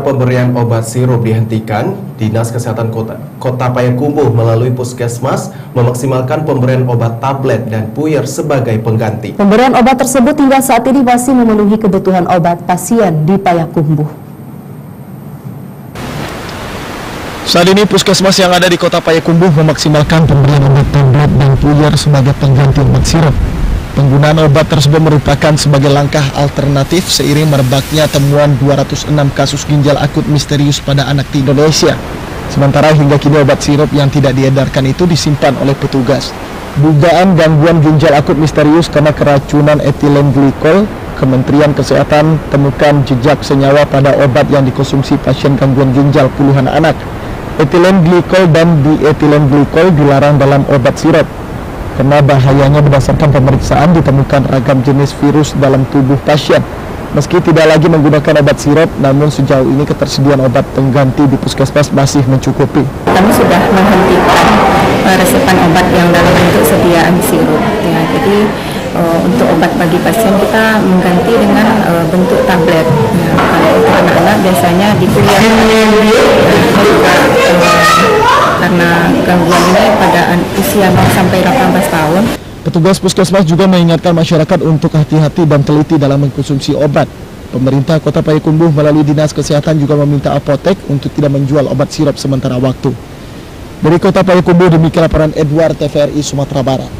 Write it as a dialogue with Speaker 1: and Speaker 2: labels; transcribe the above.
Speaker 1: pemberian obat sirup dihentikan, Dinas Kesehatan Kota Payakumbuh melalui Puskesmas memaksimalkan pemberian obat tablet dan puyer sebagai pengganti.
Speaker 2: Pemberian obat tersebut hingga saat ini masih memenuhi kebutuhan obat pasien di Payakumbuh.
Speaker 3: Saat ini Puskesmas yang ada di Kota Payakumbuh memaksimalkan pemberian obat tablet dan puyer sebagai pengganti obat sirup. Penggunaan obat tersebut merupakan sebagai langkah alternatif seiring merebaknya temuan 206 kasus ginjal akut misterius pada anak di Indonesia. Sementara hingga kini obat sirup yang tidak diedarkan itu disimpan oleh petugas. Dugaan gangguan ginjal akut misterius karena keracunan etilen glikol, Kementerian Kesehatan temukan jejak senyawa pada obat yang dikonsumsi pasien gangguan ginjal puluhan anak. Etilen glikol dan dietilen glikol dilarang dalam obat sirup. Karena bahayanya berdasarkan pemeriksaan ditemukan ragam jenis virus dalam tubuh pasien. Meski tidak lagi menggunakan obat sirup, namun sejauh ini ketersediaan obat pengganti di Puskesmas masih mencukupi.
Speaker 4: Kami sudah menghentikan resepan obat yang dalam bentuk sediaan sirup. Ya, jadi untuk obat bagi pasien kita mengganti dengan bentuk tablet. Ya, kalau untuk anak-anak biasanya dipilih karena gangguan ini pada usia 0 sampai 18 tahun.
Speaker 3: Petugas Puskesmas juga mengingatkan masyarakat untuk hati-hati dan teliti dalam mengkonsumsi obat. Pemerintah Kota Payakumbuh melalui Dinas Kesehatan juga meminta apotek untuk tidak menjual obat sirup sementara waktu. Dari Kota Payakumbuh, demikian laporan Edward TVRI Sumatera Barat.